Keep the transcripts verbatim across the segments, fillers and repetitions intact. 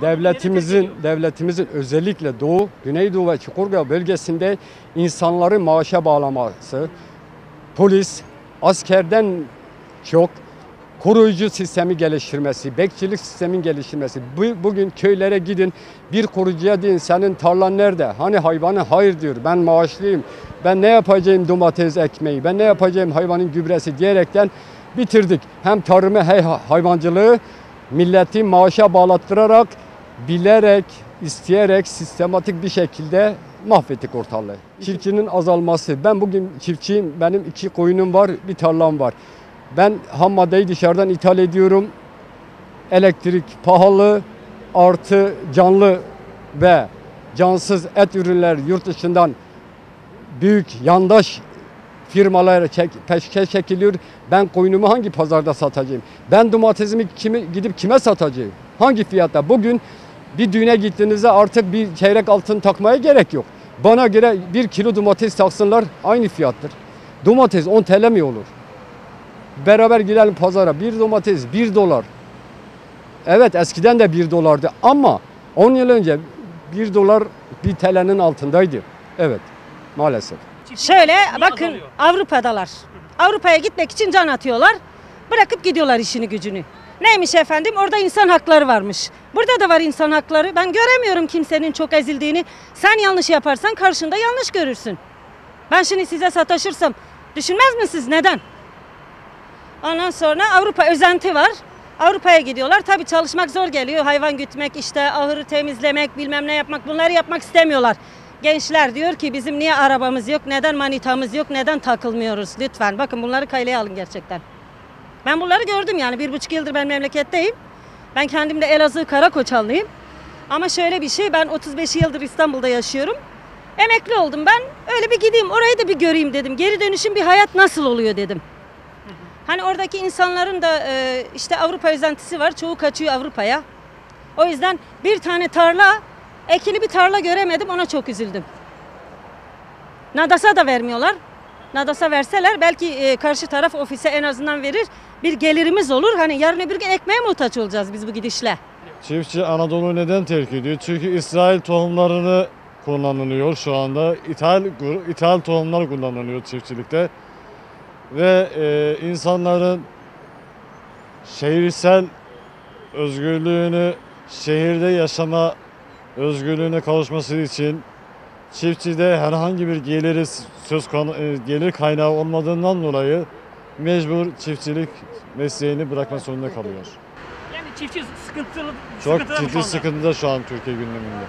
devletimizin devletimizin özellikle Doğu, Güneydoğu ve Çukurova bölgesinde insanları maaşa bağlaması, polis, askerden çok koruyucu sistemi geliştirmesi, bekçilik sistemin geliştirmesi. Bu, bugün köylere gidin, bir koruyucuya deyin senin tarlan nerede? Hani hayvanı hayır diyor, ben maaşlıyım, ben ne yapacağım domates ekmeği, ben ne yapacağım hayvanın gübresi diyerekten bitirdik. Hem tarımı hem hayvancılığı milleti maaşa bağlattırarak, bilerek, isteyerek, sistematik bir şekilde mahvettik ortalığı. Çiftçinin azalması. Ben bugün çiftçiyim, benim iki koyunum var, bir tarlam var. Ben ham maddeyi dışarıdan ithal ediyorum. Elektrik pahalı, artı canlı ve cansız et ürünler yurt dışından büyük yandaş firmalara çek, peşkeş çekiliyor. Ben koyunumu hangi pazarda satacağım? Ben domatesimi kimi, gidip kime satacağım? Hangi fiyatta? Bugün bir düğüne gittiğinizde artık bir çeyrek altın takmaya gerek yok. Bana göre bir kilo domates taksınlar aynı fiyattır. Domates on T L mi olur? Beraber gidelim pazara. Bir domates bir dolar. Evet eskiden de bir dolardı ama on yıl önce bir dolar bir T L'nin altındaydı. Evet maalesef. Şöyle bakın Avrupa'dalar. Avrupa'ya gitmek için can atıyorlar. Bırakıp gidiyorlar işini gücünü. Neymiş efendim? Orada insan hakları varmış. Burada da var insan hakları. Ben göremiyorum kimsenin çok ezildiğini. Sen yanlış yaparsan karşında yanlış görürsün. Ben şimdi size sataşırsam düşünmez misiniz? Neden? Ondan sonra Avrupa özenti var. Avrupa'ya gidiyorlar. Tabii çalışmak zor geliyor. Hayvan gütmek, işte ahırı temizlemek, bilmem ne yapmak. Bunları yapmak istemiyorlar. Gençler diyor ki bizim niye arabamız yok, neden manitamız yok, neden takılmıyoruz? Lütfen bakın bunları kaylaya alın gerçekten. Ben bunları gördüm yani bir buçuk yıldır ben memleketteyim. Ben kendim de Elazığ Karakoçanlıyım. Ama şöyle bir şey, ben otuz beş yıldır İstanbul'da yaşıyorum. Emekli oldum ben, öyle bir gideyim orayı da bir göreyim dedim. Geri dönüşüm bir hayat nasıl oluyor dedim. Hani oradaki insanların da e, işte Avrupa özentisi var, çoğu kaçıyor Avrupa'ya. O yüzden bir tane tarla, ekili bir tarla göremedim, ona çok üzüldüm. Nadas'a da vermiyorlar. Nadas'a verseler belki e, karşı taraf ofise en azından verir. Bir gelirimiz olur. Hani yarın öbür gün ekmeğe muhtaç olacağız biz bu gidişle. Çiftçi Anadolu'yu neden terk ediyor? Çünkü İsrail tohumlarını kullanılıyor şu anda. İthal, ithal tohumlar kullanılıyor çiftçilikte. Ve e, insanların şehirsel özgürlüğünü, şehirde yaşama özgürlüğüne kavuşması için çiftçide herhangi bir geliri söz konu, gelir kaynağı olmadığından dolayı mecbur çiftçilik mesleğini bırakmak zorunda kalıyor. Yani çiftçi sıkıntılı, Çok ciddi sıkıntıda şu an Türkiye gündeminde.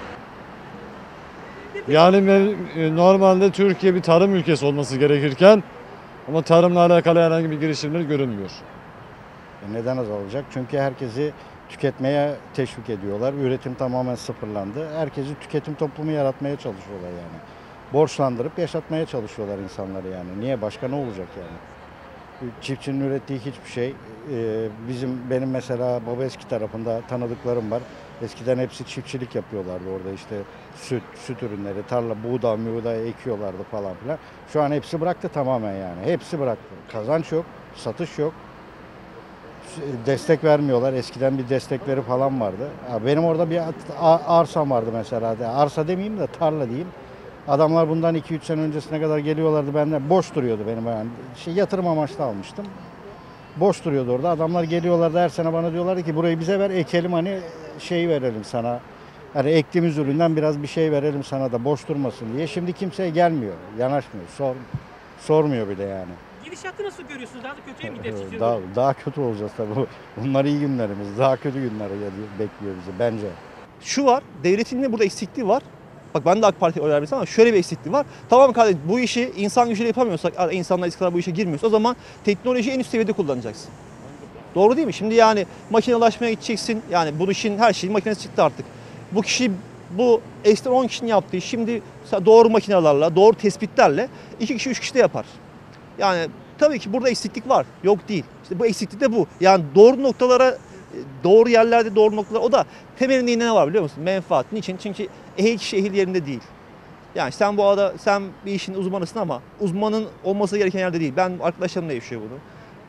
Yani normalde Türkiye bir tarım ülkesi olması gerekirken ama tarımla alakalı herhangi bir girişimler görünmüyor. Neden azalacak? Çünkü herkesi tüketmeye teşvik ediyorlar. Üretim tamamen sıfırlandı. Herkesi tüketim toplumu yaratmaya çalışıyorlar yani. Borçlandırıp yaşatmaya çalışıyorlar insanları yani. Niye? Başka ne olacak yani? Çiftçinin ürettiği hiçbir şey. Bizim benim mesela Babaeski tarafında tanıdıklarım var. Eskiden hepsi çiftçilik yapıyorlardı orada işte süt, süt ürünleri, tarla, buğday, buğday ekiyorlardı falan filan. Şu an hepsi bıraktı tamamen yani. Hepsi bıraktı. Kazanç yok, satış yok. Destek vermiyorlar. Eskiden bir destekleri falan vardı. Benim orada bir arsam vardı mesela. Arsa demeyeyim de tarla diyeyim. Adamlar bundan iki üç sene öncesine kadar geliyorlardı benden. Boş duruyordu benim yani. Şey, yatırım amaçlı almıştım. Boş duruyordu orada. Adamlar geliyorlardı her sene bana diyorlardı ki burayı bize ver ekelim hani şey verelim sana. Hani ektiğimiz üründen biraz bir şey verelim sana da boş durmasın diye. Şimdi kimseye gelmiyor, yanaşmıyor, sor, sormuyor bile yani. Gidişatı nasıl görüyorsunuz? Daha da kötüye mi gider? Daha, daha kötü olacağız tabii. Bunlar iyi günlerimiz. Daha kötü günler bekliyor bizi bence. Şu var, devletin de burada eksikliği var. Bak ben de AK Parti'ye oy vermiştim ama şöyle bir eksikliği var. Tamam kardeşim bu işi insan gücüyle yapamıyorsak, insanlar istikrarla bu işe girmiyorsa o zaman teknolojiyi en üst seviyede kullanacaksın. Doğru değil mi? Şimdi yani makinelaşmaya gideceksin. Yani bu işin her şeyin makinesi çıktı artık. Bu kişi bu eskiden on kişinin yaptığı şimdi doğru makinelerle, doğru tespitlerle iki kişi üç kişi de yapar. Yani tabii ki burada eksiklik var. Yok değil. İşte bu eksiklik de bu. Yani doğru noktalara, doğru yerlerde doğru noktalar. O da temelinde ne var biliyor musun? Menfaat. Niçin? Çünkü ehil kişi ehil yerinde değil. Yani sen bu arada sen bir işin uzmanısın ama uzmanın olması gereken yerde değil. Ben arkadaşlarımla yaşıyor bunu.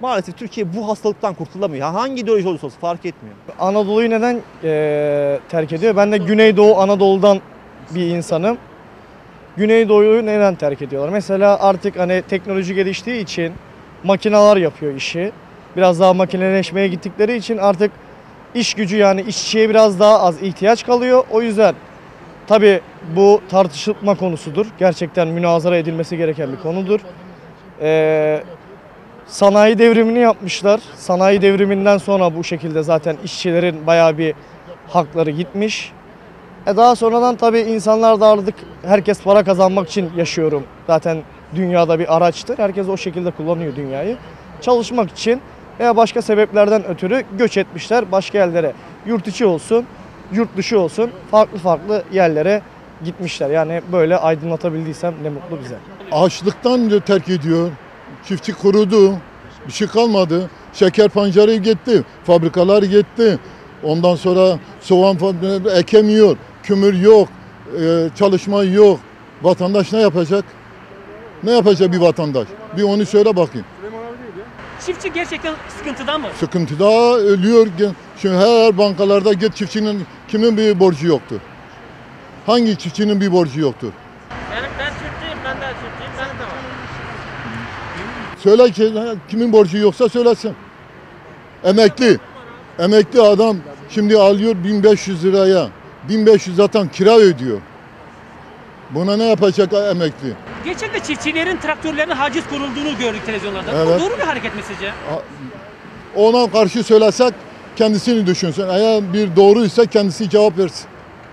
Maalesef Türkiye bu hastalıktan kurtulamıyor. Hangi ideoloji olursa olsun fark etmiyor. Anadolu'yu neden eee, terk ediyor? Ben de Güneydoğu Anadolu'dan bir insanım. Güneydoğu'yu neden terk ediyorlar? Mesela artık hani teknoloji geliştiği için makineler yapıyor işi. Biraz daha makineleşmeye gittikleri için artık iş gücü yani işçiye biraz daha az ihtiyaç kalıyor. O yüzden tabii bu tartışılma konusudur. Gerçekten münazara edilmesi gereken bir konudur. Eee Sanayi devrimini yapmışlar. Sanayi devriminden sonra bu şekilde zaten işçilerin bayağı bir hakları gitmiş. E daha sonradan tabii insanlar da artık herkes para kazanmak için yaşıyorum. Zaten dünyada bir araçtır. Herkes o şekilde kullanıyor dünyayı. Çalışmak için veya başka sebeplerden ötürü göç etmişler başka yerlere. Yurt içi olsun, yurt dışı olsun farklı farklı yerlere gitmişler. Yani böyle aydınlatabildiysem ne mutlu bize. Açlıktan terk ediyor. Çiftçi kurudu. Bir şey kalmadı. Şeker pancarı gitti. Fabrikalar gitti. Ondan sonra soğan fabrikaları ekemiyor. Kömür yok. e, çalışma yok. Vatandaş ne yapacak? Ne yapacak bir vatandaş? Bir onu söyle bakayım. Çiftçi gerçekten sıkıntıda mı? Sıkıntıda ölüyor. Şimdi her bankalarda git çiftçinin kimin bir borcu yoktur? Hangi çiftçinin bir borcu yoktur? Yani ben çiftçiyim, ben de çiftçiyim, ben de var. Söyle ki kimin borcu yoksa söylesin. Emekli. Emekli adam şimdi alıyor bin beş yüz liraya. bin beş yüz zaten kira ödüyor. Buna ne yapacak emekli? Geçen de çiftçilerin traktörlerine haciz kurulduğunu gördük televizyonlarda. Evet. Bu doğru bir hareket mi sizce? Ona karşı söylesek kendisini düşünsün. Eğer bir doğruysa kendisi cevap versin.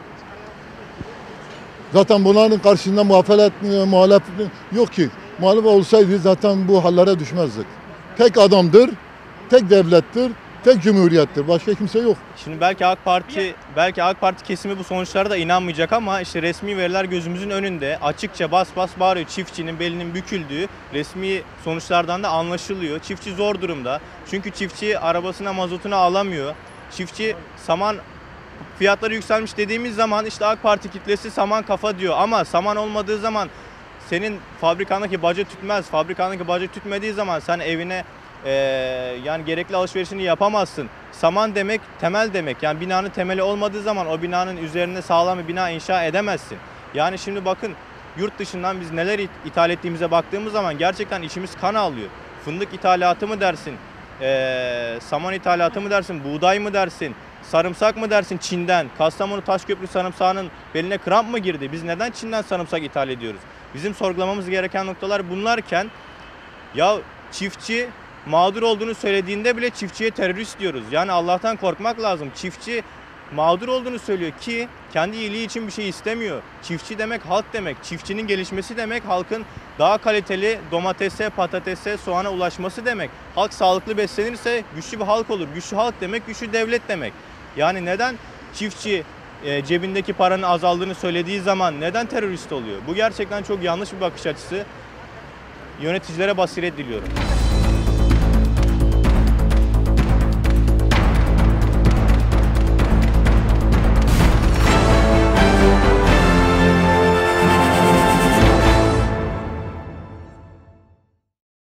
Zaten bunların karşısında muhalefet, muhalefet yok ki. Muhalefet olsaydı zaten bu hallere düşmezdik. Tek adamdır, tek devlettir, tek cumhuriyettir. Başka kimse yok. Şimdi belki AK Parti belki AK Parti kesimi bu sonuçlara da inanmayacak ama işte resmi veriler gözümüzün önünde açıkça bas bas bağırıyor. Çiftçinin belinin büküldüğü resmi sonuçlardan da anlaşılıyor. Çiftçi zor durumda. Çünkü çiftçi arabasına mazotunu alamıyor. Çiftçi saman fiyatları yükselmiş dediğimiz zaman işte AK Parti kitlesi saman kafa diyor ama saman olmadığı zaman senin fabrikandaki baca tütmez. Fabrikandaki baca tütmediği zaman sen evine Ee, yani gerekli alışverişini yapamazsın. Saman demek temel demek. Yani binanın temeli olmadığı zaman o binanın üzerine sağlam bir bina inşa edemezsin. Yani şimdi bakın yurt dışından biz neler ithal ettiğimize baktığımız zaman gerçekten içimiz kan ağlıyor. Fındık ithalatı mı dersin? Ee, saman ithalatı mı dersin? Buğday mı dersin? Sarımsak mı dersin Çin'den? Kastamonu Taşköprü sarımsağının beline kramp mı girdi? Biz neden Çin'den sarımsak ithal ediyoruz? Bizim sorgulamamız gereken noktalar bunlarken ya çiftçi mağdur olduğunu söylediğinde bile çiftçiye terörist diyoruz. Yani Allah'tan korkmak lazım. Çiftçi mağdur olduğunu söylüyor ki kendi iyiliği için bir şey istemiyor. Çiftçi demek halk demek. Çiftçinin gelişmesi demek halkın daha kaliteli domatese, patatese, soğana ulaşması demek. Halk sağlıklı beslenirse güçlü bir halk olur. Güçlü halk demek güçlü devlet demek. Yani neden çiftçi e, cebindeki paranın azaldığını söylediği zaman neden terörist oluyor? Bu gerçekten çok yanlış bir bakış açısı. Yöneticilere basiret diliyorum.